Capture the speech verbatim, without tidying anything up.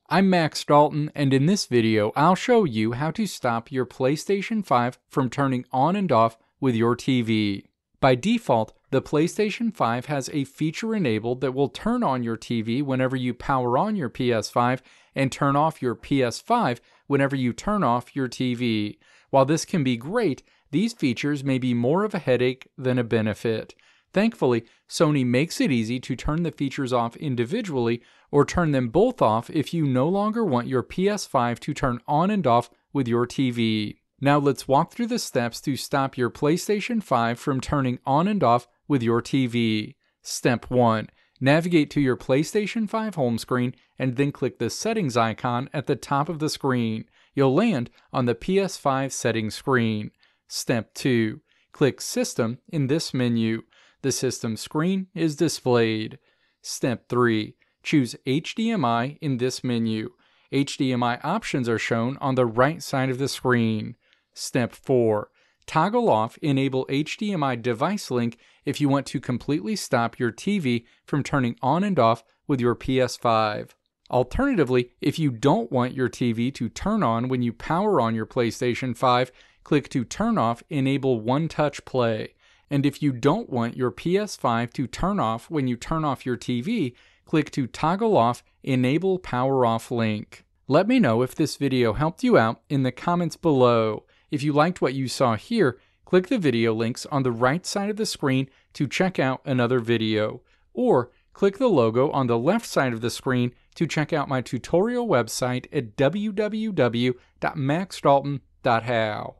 I'm Max Dalton, and in this video I'll show you how to stop your PlayStation five from turning on and off with your T V. By default, the PlayStation five has a feature enabled that will turn on your T V whenever you power on your P S five and turn off your P S five whenever you turn off your T V. While this can be great, these features may be more of a headache than a benefit. Thankfully, Sony makes it easy to turn the features off individually or turn them both off if you no longer want your P S five to turn on and off with your T V. Now let's walk through the steps to stop your PlayStation five from turning on and off with your T V. Step one. Navigate to your PlayStation five home screen and then click the settings icon at the top of the screen. You'll land on the P S five settings screen. Step two. Click System in this menu. The system screen is displayed. Step three. Choose H D M I in this menu. H D M I options are shown on the right side of the screen. Step four. Toggle off Enable H D M I Device Link if you want to completely stop your T V from turning on and off with your P S five. Alternatively, if you don't want your T V to turn on when you power on your PlayStation five, click to turn off Enable One Touch Play. And if you don't want your P S five to turn off when you turn off your T V, click to toggle off Enable Power Off link. Let me know if this video helped you out in the comments below. If you liked what you saw here, click the video links on the right side of the screen to check out another video. Or click the logo on the left side of the screen to check out my tutorial website at w w w dot max dalton dot how.